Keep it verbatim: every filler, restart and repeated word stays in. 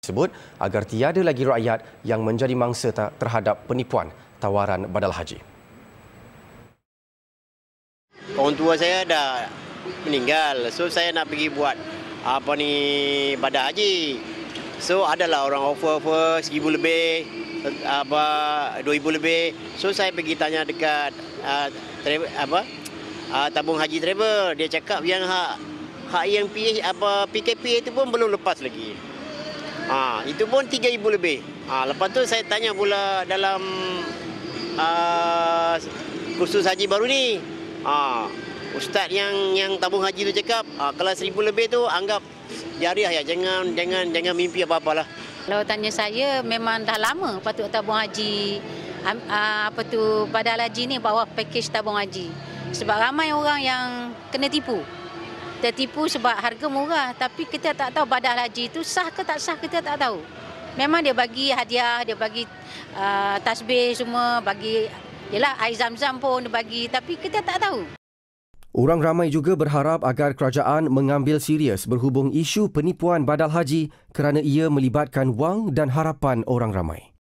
Sebut agar tiada lagi rakyat yang menjadi mangsa terhadap penipuan tawaran badal haji. Orang tua saya dah meninggal, so saya nak pergi buat apa ni badal haji. So adalah orang offer-offer seribu lebih, apa dua ribu lebih. So saya pergi tanya dekat uh, travel, apa uh, tabung haji travel. Dia cakap yang hak hak yang P H, apa P K P itu pun belum lepas lagi. Ha, itu pun tiga ribu lebih. Ha, lepas tu saya tanya pula dalam uh, kursus haji baru ni. Ha, ustaz yang yang tabung haji tu cakap, ha, kalau seribu lebih tu anggap jariah ya, jangan jangan jangan mimpi apa-apalah. Kalau tanya saya, memang dah lama patut tabung haji uh, apa tu badal haji ni bawa pakej tabung haji. Sebab ramai orang yang kena tipu. Tertipu sebab harga murah, tapi kita tak tahu badal haji itu sah ke tak sah, kita tak tahu. Memang dia bagi hadiah, dia bagi uh, tasbih semua, bagi yalah air zam-zam pun dia bagi, tapi kita tak tahu. Orang ramai juga berharap agar kerajaan mengambil serius berhubung isu penipuan badal haji kerana ia melibatkan wang dan harapan orang ramai.